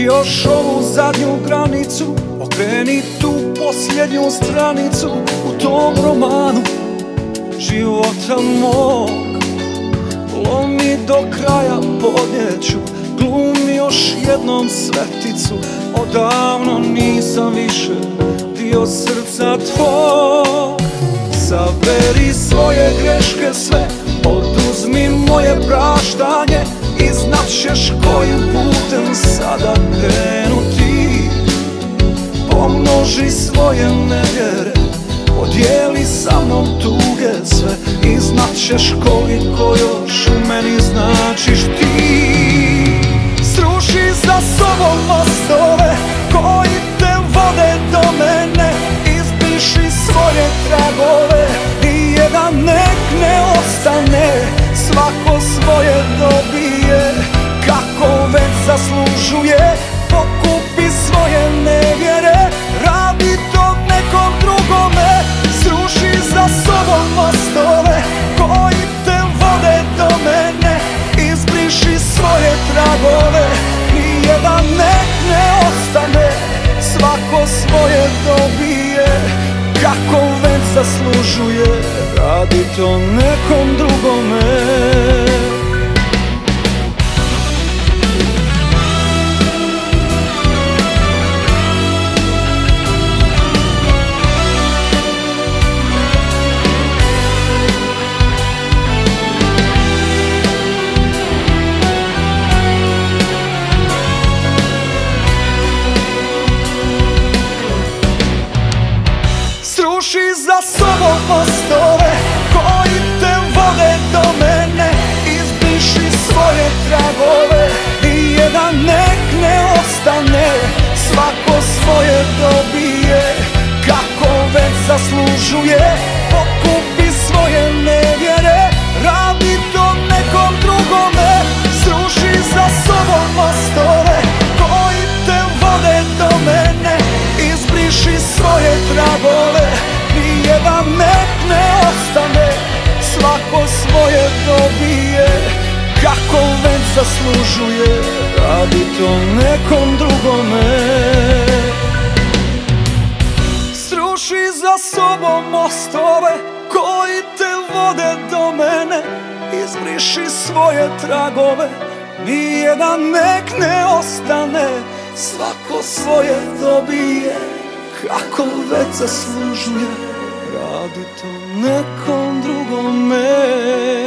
još ovu zadnju granicu, okreni tu posljednju stranicu u tom romanu života mog. Lomi do kraja, podnijeću, glumi još jednom sveticu. Odavno nisam više dio srca tvog. Saberi svoje greške sve, oduzmi moje praštanje i znat ćeš kojim putem sada krenuti. Pomnoži svoje nevjere, podijeli sa mnom tuge sve i znat ćeš koliko još meni značiš ti. Sruši za sobom mostove koji te vode do mene, izbriši svoje tragove, nijedan nek ne ostane, svako svoje dobije kako već zaslužuje. Pokupi svoje nevjere, radi to nekom drugome. Sruši za sobom mostove koji te vode do mene, izbriši svoje tragove, nijedan nek ne ostane, svako svoje dobije kako već zaslužuje. Radi to nekom drugome. Sruši za sobom mostove koji te vode do mene, izbriši svoje tragove, nijedan nek ne ostane, svako svoje dobije kako već zaslužuje. Pokupi svoje nevjere, radi to nekom drugome. Sruši za sobom mostove koji te vode do mene, izbriši svoje tragove, nijedan nek ne ostane, svako svoje dobije kako već zaslužuje. Radi to nekom drugome. Sruši za sobom mostove koji te vode do mene, izbriši svoje tragove, nijedan nek ne ostane, svako svoje dobije kako već zaslužuje. Radi to nekom drugome.